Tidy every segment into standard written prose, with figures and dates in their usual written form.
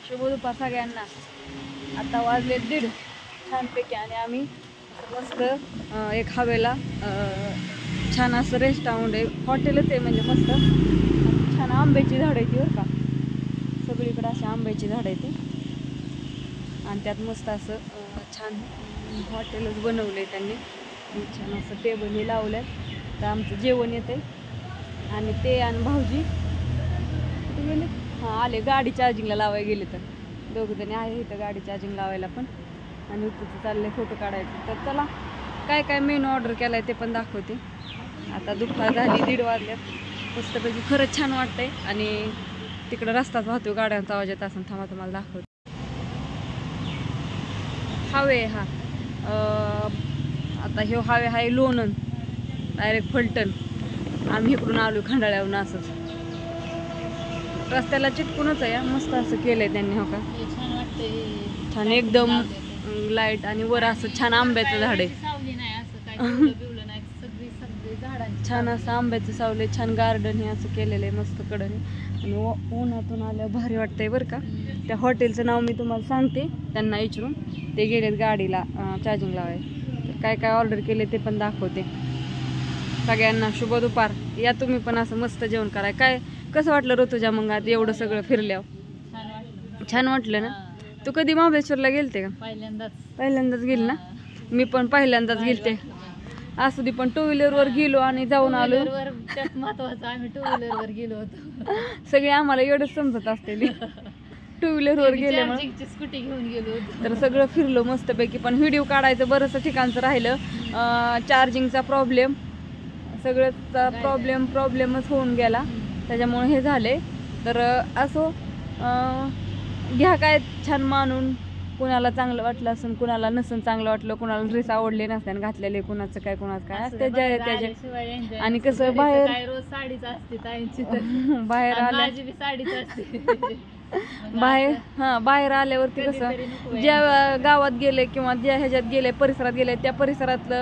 शुभ दुपार सगळ्यांना. आता वाजले 1:30 छानपैकी आणि आम्ही मस्त एक हवेला छान असं रेस्टॉरंट आहे, हॉटेलच आहे म्हणजे मस्त छान आंब्याची झाडं आहे ती बरं का. सगळीकडे अशी आंब्याची झाडं आहे ती आणि त्यात मस्त असं छान हॉटेलच बनवलं आहे त्यांनी. छान असं टेबल हे लावलं तर आमचं जेवण येते आणि ते आणि भाऊजी कुठे गेले? हां आले, गाडी चार्जिंगला लावायला गेले तर दोघंजणी आहे इथं गाडी चार्जिंग लावायला पण. आणि तिथं चालले फोटो काढायचे. तर चला काय काय मेनू ऑर्डर केला आहे ते पण दाखवते. आता दुपार झाली 1:30 वाजल्यात मस्तपैकी खरंच छान वाटतंय आणि तिकडं रस्ताच वाहतो, गाड्यांचा आवाज येत असं. थांबा तुम्हाला दाखवते. हावे हा आता ह्यो हावे आहे लोणंद डायरेक्ट फलटण. आम्ही इकडून आलो खंडाळ्यावरून असंच रस्त्याला चिटकूनच आहे. मस्त असं केलंय त्यांनी. हो का छान वाटतंय, छान एकदम लाईट आणि वर असं छान आंब्याचं झाड आहे. सावली नाही असं काय बिवलं नाही, सगळी झाडांची छान असं आंब्याचं सावले, छान गार्डन हे असं केलेलं आहे मस्त कडने. आणि उन्हातून आल्यावर भारी वाटतंय बरं का. त्या हॉटेलचं नाव मी तुम्हाला सांगते, त्यांना विचारून. ते गेलेत गाडीला चार्जिंग लावायला. तर काय काय ऑर्डर केले ते पण दाखवते. सगळ्यांना शुभ दुपार. या तुम्ही पण असं मस्त जेवण कराय. काय कसं वाटलं ऋतुजा मग आज एवढं सगळं फिरल्यावर? छान वाटलं ना. तू कधी महाबळेश्वरला गेलते का? पहिल्यांदाच गेली ना. मी पण पहिल्यांदाच गेलते. असू दे पण 2 व्हीलरवर गेलो आणि जाऊन आलो. महत्वाचं आम्ही 2 व्हीलरवर गेलो होतो. सगळे आम्हाला एवढंच समजत असते 2 व्हीलरवर गेले म्हणून. स्कूटी घेऊन गेलो होतो. तर सगळं फिरलो मस्तपैकी. पण व्हिडिओ काढायचं बरंचसं ठिकाणचं राहिलं. चार्जिंगचा प्रॉब्लेम, सगळ्याचा प्रॉब्लेमच होऊन गेला, त्याच्यामुळे हे झाले. तर असो घ्या काय छान मानून. कुणाला चांगलं वाटलं असेल, कुणाला नसेल चांगलं वाटलं, कुणाला ड्रेस आवडले नसते घातलेले, कुणाचं काय काय असते त्याच्या. आणि कसं बाहेर रोज साडीच असते बाहेर आल्या साडीच असते. बाहेर आल्यावरती कसं ज्या गावात गेले किंवा ज्या ह्याच्यात गेले परिसरात गेले त्या परिसरातलं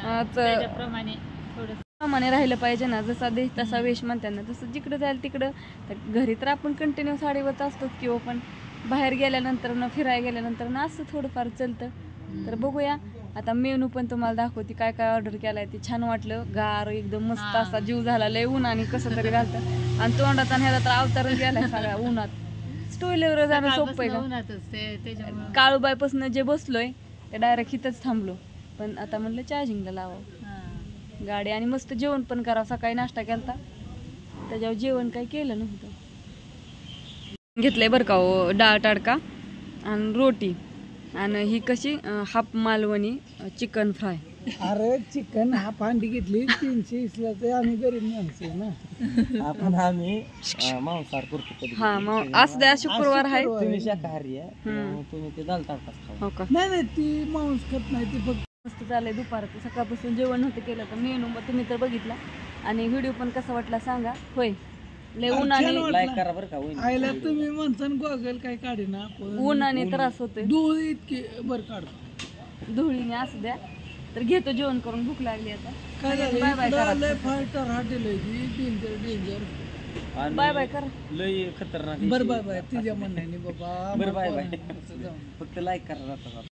प्रमाणे राहिलं पाहिजे ना. जसा देश तसा वेश म्हणतात ना, तसं जिकडं जाईल तिकडं. तर घरी तर आपण कंटिन्यू साडीवरच असतो किंवा पण बाहेर गेल्यानंतर ना, फिरायला गेल्यानंतर ना असं थोडंफार चलतं. तर बघूया आता मेनू पण तुम्हाला दाखवते. काय काय ऑर्डर केलाय ते छान वाटलं. गार एकदम मस्त असा जीव झाला लय ऊन आणि कसं तरी घालतं. आणि तोंडात आणि ह्याला तर अवतारच गेलाय सगळ्या उन्हात. स्टोईलवर जाणं सोपं आहे का? काळूबाईपासून जे बसलोय ते डायरेक्ट इथंच थांबलो. पण आता म्हणलं चार्जिंगला लावावं गाडी आणि मस्त जेवण पण करावं. सकाळी नाश्ता केलता, त्याच्यावर जेवण काही केलं नव्हतं. घेतलंय बरं का हो डाळ तडका आणि रोटी. आणि ही कशी हाफ मालवणी चिकन फ्राय. अरे चिकन हाफ अंडी घेतली 320 ला. आम्ही गरीब माणसं आहे ना, आम्ही मांसाहार करतो. हा मग आज द्या शुक्रवार आहे. तुम्ही शाकाहारी आहे, तुम्ही ते दाल तडका खावा. हो का? नाही ती मांस खात नाही, ती फक्त मस्त चाललंय दुपारचं. सकाळपासून जेवण नव्हतं केलं तर मेनू तुम्ही तर बघितला. आणि व्हिडिओ पण कसा वाटला सांगा. होय लय उन्हाने लाईक करा बरं का. आईला तुम्ही म्हणसान गोगल काय काढे ना, उन्हाने त्रास होतोय, धूळ इतकी बर काढतो धुळीने असू द्या. तर घेतो जेवण करून, भूक लागली आता. काय बाय बाय करा. झालं. फायटर हॉटेल आहे ती, डेंजर. बाय बाय करा. लय खतरनाक. बर बाय बाय. तिच्या म्हणण्याने बाबा बरं बाय बाय. फक्त लाईक करा.